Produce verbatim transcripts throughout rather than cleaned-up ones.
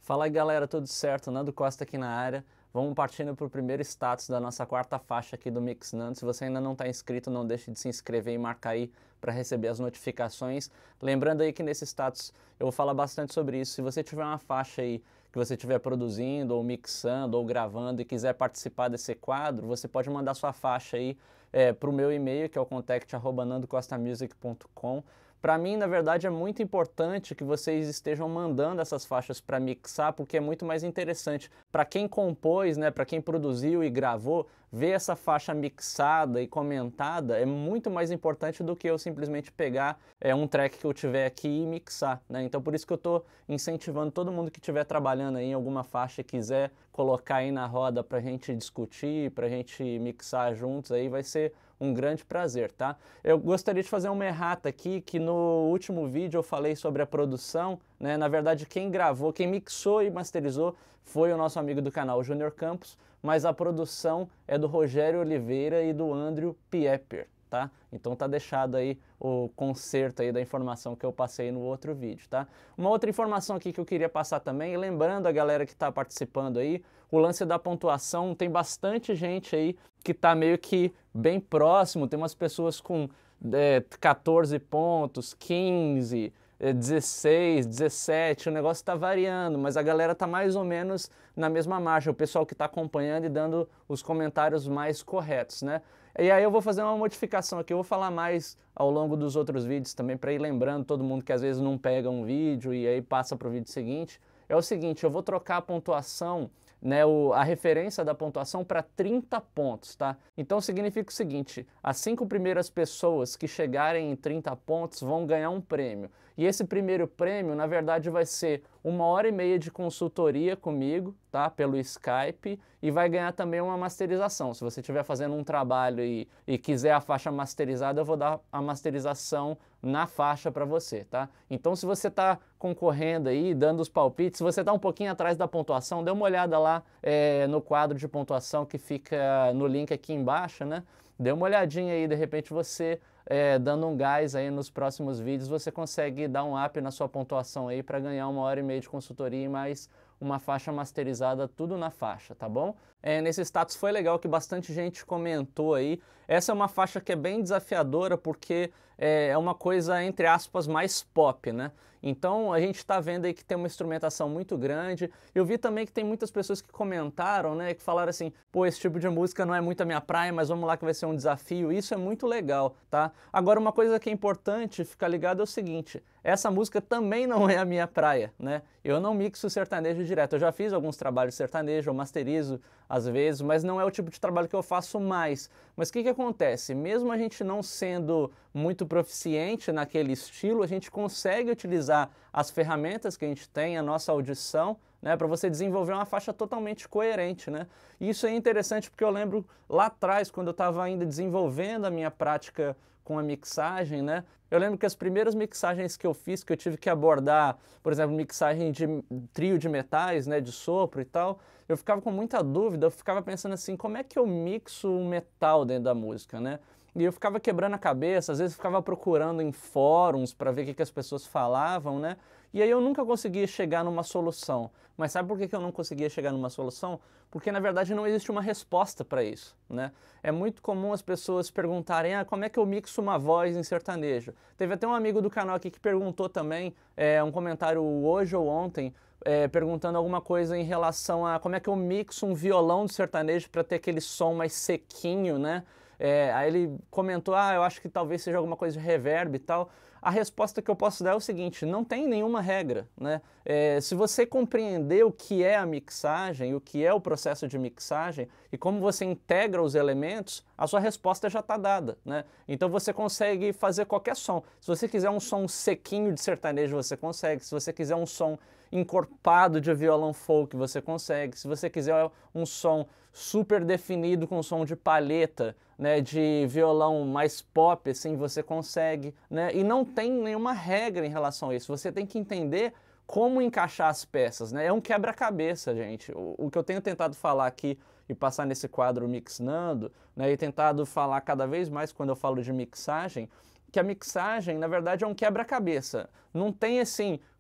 Fala aí galera, tudo certo? Nando Costa aqui na área. Vamos partindo para o primeiro status da nossa quarta faixa aqui do Mix Nando. Se você ainda não está inscrito, não deixe de se inscrever e marcar aí para receber as notificações. Lembrando aí que nesse status eu vou falar bastante sobre isso. Se você tiver uma faixa aí que você estiver produzindo, ou mixando, ou gravando e quiser participar desse quadro, você pode mandar sua faixa aí é, para o meu e-mail, que é o contact arroba nandocostamusic ponto com. Para mim, na verdade, é muito importante que vocês estejam mandando essas faixas para mixar, porque é muito mais interessante para quem compôs, né, para quem produziu e gravou, ver essa faixa mixada e comentada é muito mais importante do que eu simplesmente pegar é, um track que eu tiver aqui e mixar, né? Então, por isso que eu estou incentivando todo mundo que estiver trabalhando aí em alguma faixa e quiser colocar aí na roda para a gente discutir, para a gente mixar juntos, aí vai ser um grande prazer, tá? Eu gostaria de fazer uma errata aqui, que no último vídeo eu falei sobre a produção, né? Na verdade, quem gravou, quem mixou e masterizou foi o nosso amigo do canal, Júnior Campos, mas a produção é do Rogério Oliveira e do Andrew Pieper, tá? Então tá deixado aí o conserto aí da informação que eu passei no outro vídeo, tá? Uma outra informação aqui que eu queria passar também, lembrando a galera que tá participando aí, o lance da pontuação, tem bastante gente aí que tá meio que bem próximo, tem umas pessoas com é, quatorze pontos, quinze, dezesseis, dezessete, o negócio está variando, mas a galera está mais ou menos na mesma margem, o pessoal que está acompanhando e dando os comentários mais corretos, né? E aí eu vou fazer uma modificação aqui, eu vou falar mais ao longo dos outros vídeos também, para ir lembrando todo mundo que às vezes não pega um vídeo e aí passa para o vídeo seguinte. É o seguinte, eu vou trocar a pontuação, né, o, a referência da pontuação para trinta pontos, tá? Então significa o seguinte, as cinco primeiras pessoas que chegarem em trinta pontos vão ganhar um prêmio. E esse primeiro prêmio, na verdade, vai ser uma hora e meia de consultoria comigo, tá? Pelo Skype, e vai ganhar também uma masterização. Se você estiver fazendo um trabalho e, e quiser a faixa masterizada, eu vou dar a masterização na faixa para você, tá? Então, se você está concorrendo aí, dando os palpites, se você está um pouquinho atrás da pontuação, dê uma olhada lá é, no quadro de pontuação que fica no link aqui embaixo, né? Dê uma olhadinha aí, de repente você, é, dando um gás aí nos próximos vídeos, você consegue dar um up na sua pontuação aí para ganhar uma hora e meia de consultoria e mais uma faixa masterizada, tudo na faixa, tá bom? É, nesse status foi legal que bastante gente comentou aí. Essa é uma faixa que é bem desafiadora porque é, é uma coisa, entre aspas, mais pop, né? Então a gente está vendo aí que tem uma instrumentação muito grande. Eu vi também que tem muitas pessoas que comentaram, né, que falaram assim, pô, esse tipo de música não é muito a minha praia, mas vamos lá que vai ser um desafio. Isso é muito legal, tá? Agora uma coisa que é importante ficar ligado é o seguinte, essa música também não é a minha praia, né? Eu não mixo sertanejo direto. Eu já fiz alguns trabalhos sertanejo, eu masterizo às vezes, mas não é o tipo de trabalho que eu faço mais. Mas o que que acontece? Mesmo a gente não sendo muito proficiente naquele estilo, a gente consegue utilizar as ferramentas que a gente tem, a nossa audição, né, para você desenvolver uma faixa totalmente coerente, né? E isso é interessante porque eu lembro lá atrás, quando eu estava ainda desenvolvendo a minha prática com a mixagem, né? Eu lembro que as primeiras mixagens que eu fiz, que eu tive que abordar, por exemplo, mixagem de trio de metais, né, de sopro e tal, eu ficava com muita dúvida, eu ficava pensando assim, como é que eu mixo um metal dentro da música, né? E eu ficava quebrando a cabeça, às vezes ficava procurando em fóruns para ver o que, que as pessoas falavam, né? E aí eu nunca conseguia chegar numa solução. Mas sabe por que, que eu não conseguia chegar numa solução? Porque na verdade não existe uma resposta para isso, né? É muito comum as pessoas perguntarem, ah, como é que eu mixo uma voz em sertanejo? Teve até um amigo do canal aqui que perguntou também, é, um comentário hoje ou ontem, é, perguntando alguma coisa em relação a como é que eu mixo um violão de sertanejo para ter aquele som mais sequinho, né? É, aí ele comentou, ah, eu acho que talvez seja alguma coisa de reverb e tal. A resposta que eu posso dar é o seguinte, não tem nenhuma regra, né? É, se você compreender o que é a mixagem, o que é o processo de mixagem e como você integra os elementos, a sua resposta já está dada, né? Então você consegue fazer qualquer som. Se você quiser um som sequinho de sertanejo, você consegue. Se você quiser um som encorpado de violão folk, você consegue. Se você quiser um som super definido com som de palheta, né, de violão mais pop, assim, você consegue, né? E não tem nenhuma regra em relação a isso. Você tem que entender como encaixar as peças, né? É um quebra-cabeça, gente. O, o que eu tenho tentado falar aqui e passar nesse quadro Mixnando, né, e tentado falar cada vez mais quando eu falo de mixagem, que a mixagem, na verdade, é um quebra-cabeça. Não tem, assim,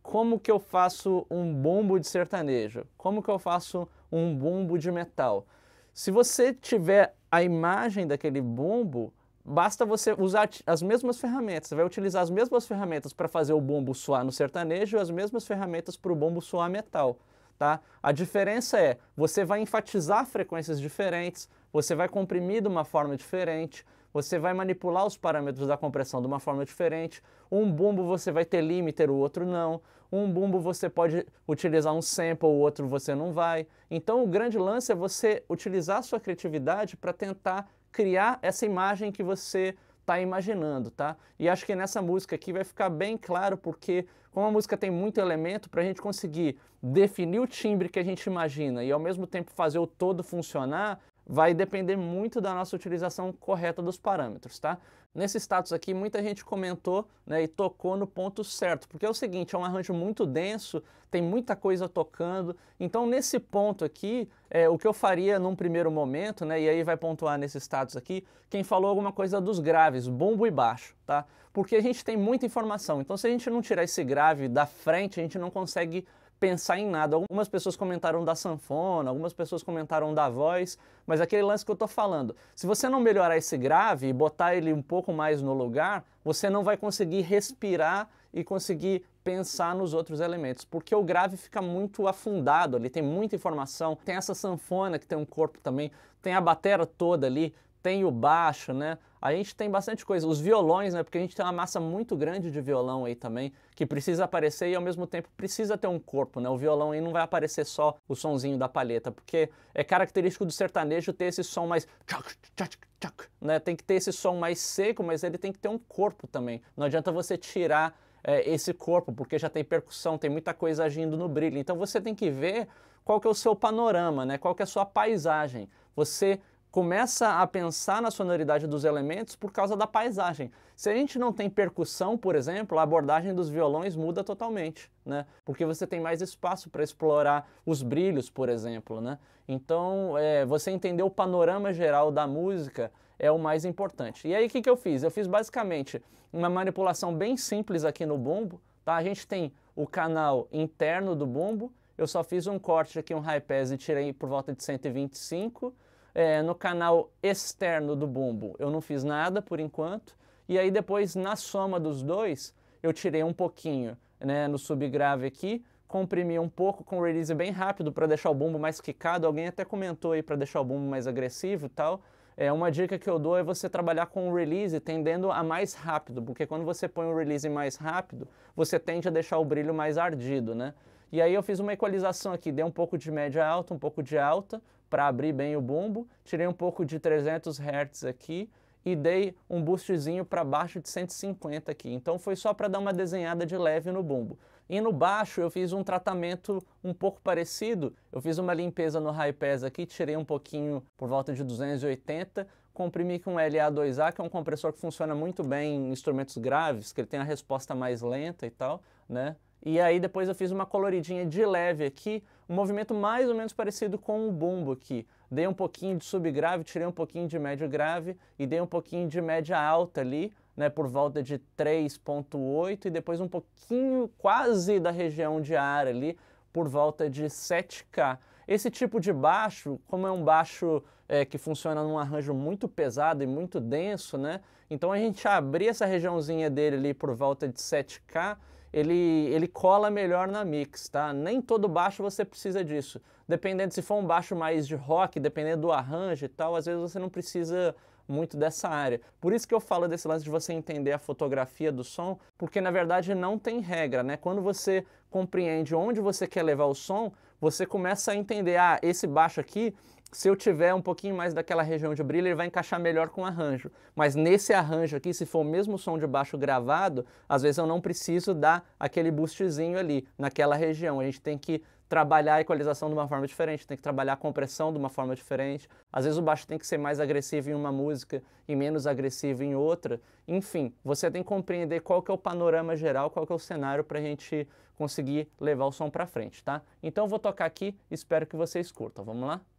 como que eu faço um bumbo de sertanejo? Como que eu faço um bumbo de metal? Se você tiver a imagem daquele bumbo, basta você usar as mesmas ferramentas. Você vai utilizar as mesmas ferramentas para fazer o bumbo soar no sertanejo e as mesmas ferramentas para o bumbo soar metal. Tá? A diferença é, você vai enfatizar frequências diferentes, você vai comprimir de uma forma diferente, você vai manipular os parâmetros da compressão de uma forma diferente. Um bumbo você vai ter limiter, o outro não. Um bumbo você pode utilizar um sample, o outro você não vai. Então o grande lance é você utilizar a sua criatividade para tentar criar essa imagem que você está imaginando, tá? E acho que nessa música aqui vai ficar bem claro, porque como a música tem muito elemento, para a gente conseguir definir o timbre que a gente imagina e ao mesmo tempo fazer o todo funcionar, vai depender muito da nossa utilização correta dos parâmetros, tá? Nesse status aqui, muita gente comentou, né, e tocou no ponto certo, porque é o seguinte, é um arranjo muito denso, tem muita coisa tocando, então nesse ponto aqui, é, o que eu faria num primeiro momento, né, e aí vai pontuar nesse status aqui, quem falou alguma coisa dos graves, bumbo e baixo, tá? Porque a gente tem muita informação, então se a gente não tirar esse grave da frente, a gente não consegue pensar em nada. Algumas pessoas comentaram da sanfona, algumas pessoas comentaram da voz, mas aquele lance que eu tô falando, se você não melhorar esse grave e botar ele um pouco mais no lugar, você não vai conseguir respirar e conseguir pensar nos outros elementos, porque o grave fica muito afundado ali, tem muita informação, tem essa sanfona que tem um corpo também, tem a batera toda ali, tem o baixo, né? A gente tem bastante coisa, os violões, né? Porque a gente tem uma massa muito grande de violão aí também, que precisa aparecer e ao mesmo tempo precisa ter um corpo, né? O violão aí não vai aparecer só o sonzinho da palheta, porque é característico do sertanejo ter esse som mais tchac, tchac, tchac, né? Tem que ter esse som mais seco, mas ele tem que ter um corpo também. Não adianta você tirar é, esse corpo, porque já tem percussão, tem muita coisa agindo no brilho. Então você tem que ver qual que é o seu panorama, né? Qual que é a sua paisagem. Você começa a pensar na sonoridade dos elementos por causa da paisagem. Se a gente não tem percussão, por exemplo, a abordagem dos violões muda totalmente, né? Porque você tem mais espaço para explorar os brilhos, por exemplo, né? Então, é, você entender o panorama geral da música é o mais importante. E aí, o que, que eu fiz? Eu fiz basicamente uma manipulação bem simples aqui no bumbo, tá? A gente tem o canal interno do bumbo, eu só fiz um corte aqui, um high pass e tirei por volta de cento e vinte e cinco. É, no canal externo do bumbo eu não fiz nada por enquanto, e aí depois na soma dos dois eu tirei um pouquinho, né, no subgrave aqui, comprimi um pouco com release bem rápido para deixar o bumbo mais quicado. Alguém até comentou aí para deixar o bumbo mais agressivo e tal. É, uma dica que eu dou é você trabalhar com o release tendendo a mais rápido, porque quando você põe o release mais rápido, você tende a deixar o brilho mais ardido, né? E aí eu fiz uma equalização aqui, dei um pouco de média alta, um pouco de alta, para abrir bem o bumbo, tirei um pouco de trezentos hertz aqui e dei um boostzinho para baixo de cento e cinquenta aqui. Então foi só para dar uma desenhada de leve no bumbo. E no baixo eu fiz um tratamento um pouco parecido, eu fiz uma limpeza no high pass aqui, tirei um pouquinho por volta de duzentos e oitenta, comprimi com L A dois A, que é um compressor que funciona muito bem em instrumentos graves, que ele tem a resposta mais lenta e tal, né? E aí depois eu fiz uma coloridinha de leve aqui, um movimento mais ou menos parecido com o bumbo aqui. Dei um pouquinho de subgrave, tirei um pouquinho de médio grave e dei um pouquinho de média alta ali, né, por volta de três ponto oito e depois um pouquinho quase da região de ar ali, por volta de sete K. Esse tipo de baixo, como é um baixo é, que funciona num arranjo muito pesado e muito denso, né, então a gente abrir essa regiãozinha dele ali por volta de sete K, Ele, ele cola melhor na mix, tá? Nem todo baixo você precisa disso. Dependendo, se for um baixo mais de rock, dependendo do arranjo e tal, às vezes você não precisa muito dessa área. Por isso que eu falo desse lance de você entender a fotografia do som, porque na verdade não tem regra, né? Quando você compreende onde você quer levar o som, você começa a entender, ah, esse baixo aqui, se eu tiver um pouquinho mais daquela região de brilho, ele vai encaixar melhor com o arranjo. Mas nesse arranjo aqui, se for o mesmo som de baixo gravado, às vezes eu não preciso dar aquele boostzinho ali, naquela região. A gente tem que trabalhar a equalização de uma forma diferente, tem que trabalhar a compressão de uma forma diferente. Às vezes o baixo tem que ser mais agressivo em uma música e menos agressivo em outra. Enfim, você tem que compreender qual que é o panorama geral, qual que é o cenário para a gente conseguir levar o som para frente, tá? Então eu vou tocar aqui, espero que vocês curtam. Vamos lá?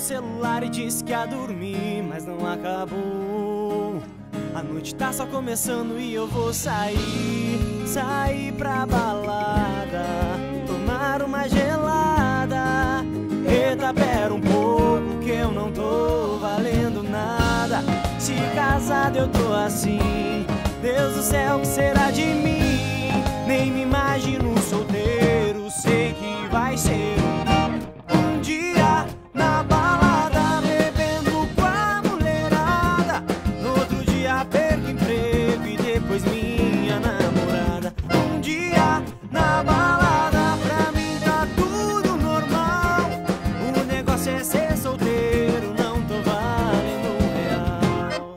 celular e disse que ia dormir, mas não acabou. A noite tá só começando e eu vou sair, sair pra balada, tomar uma gelada. Eita, pera um pouco que eu não tô valendo nada. Se casado eu tô assim, Deus do céu, o que será de mim? Nem me imagino solteiro, sei que vai ser um dia na balada, bebendo com a mulherada. No outro dia perco emprego e depois minha namorada. Um dia na balada, pra mim tá tudo normal. O negócio é ser solteiro, não tô valendo um real.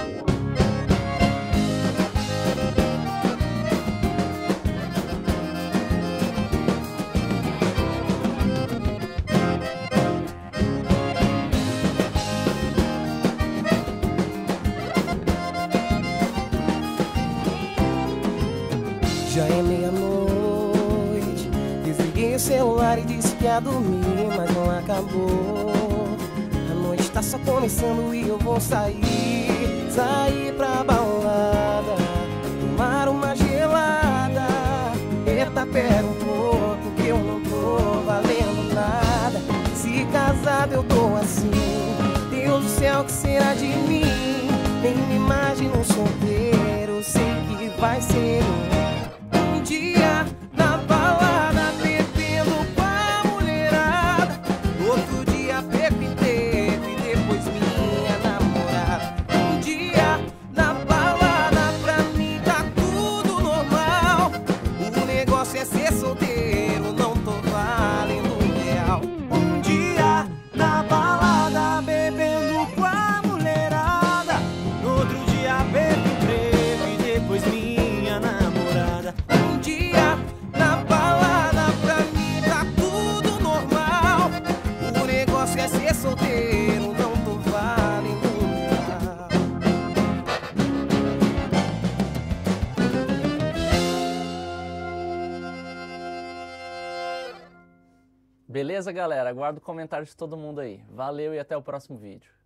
Já é meia-noite, desliguei o celular e disse que ia dormir, mas não acabou. A noite tá só começando e eu vou sair, sair pra balada, tomar uma gelada. Eita, pera um pouco que eu não tô valendo nada. Se casado eu tô assim, Deus do céu, o que será de mim? Nem me imagino solteiro, sei que vai ser um dia na balada, bebendo com a mulherada. Outro dia perco emprego e depois minha namorada. Um dia na balada, pra mim tá tudo normal. O negócio é ser solteiro, não tô valendo um real. Um dia na balada, bebendo com a mulherada. No outro dia perco emprego e depois minha namorada. Um dia na balada, pra mim tá tudo normal. O negócio é ser solteiro, não tô valendo um real. Beleza, galera? Aguardo o comentário de todo mundo aí. Valeu e até o próximo vídeo.